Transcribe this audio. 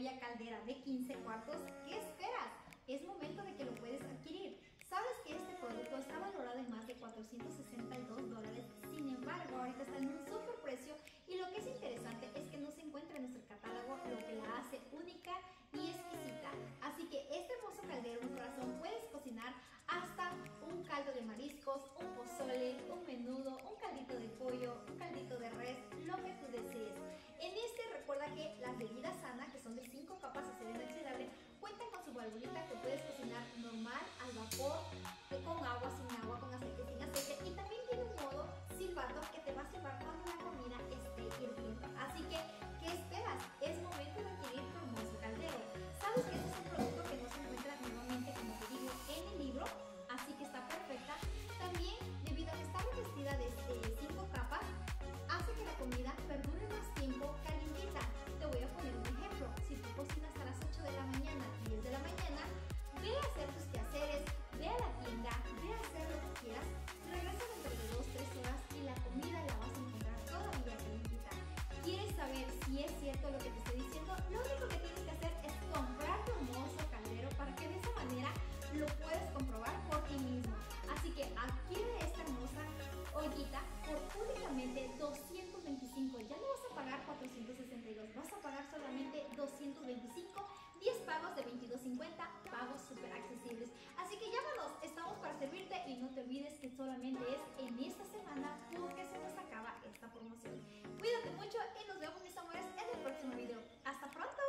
olla caldera de 15 cuartos. ¿Qué esperas? Es momento de que lo puedes adquirir. Sabes que este producto está valorado en más de $462, sin embargo ahorita está en un super precio, y lo que es interesante es que no se encuentra en nuestro catálogo, lo que la hace única y exquisita. Así que este hermoso caldero, mi corazón, puedes cocinar hasta un caldo de mariscos, un pozole, un menudo, un caldito de pollo, un caldito de res, lo que tú desees. En este recuerda que las bebidas sanas, que son de 5 capas de acero inoxidable, cuentan con su valvulita que puedes cocinar normal, al vapor, con agua, sin agua, con aceite, sin aceite, y también tiene un modo silbato que te va a silbar cuando la comida esté hirviendo. Así que, ¿qué esperas? Es momento de adquirir tu hermoso caldero. ¿Sabes que este es un producto que no se encuentra normalmente, como te digo, en el libro? Así que está perfecta. También, debido a que está revestida de 5 capas, hace que la comida perdure más tiempo calientita. Te voy a poner un ejemplo. Si tú cocinas a las 8 de la mañana, 10 de la mañana, ve a hacer tus quehaceres, ve a la tienda, ve a hacer lo que quieras, regresa dentro de 2-3 horas y la comida la vas a encontrar todavía calientita. ¿Quieres saber si es cierto lo que te estoy diciendo? Lo único que tienes que hacer es comprar tu hermoso caldero para que de esa manera lo puedas comprobar por ti mismo. Así que adquiere esta hermosa ollita por únicamente $225. Ya no vas a pagar $462, vas a pagar solamente $225, 10 pagos de $22.50, pagos súper accesibles. Así que llámanos, estamos para servirte, y no te olvides que solamente es en esta semana porque se nos acaba esta promoción. Cuídate mucho y nos vemos, mis amores, en el próximo video. ¡Hasta pronto!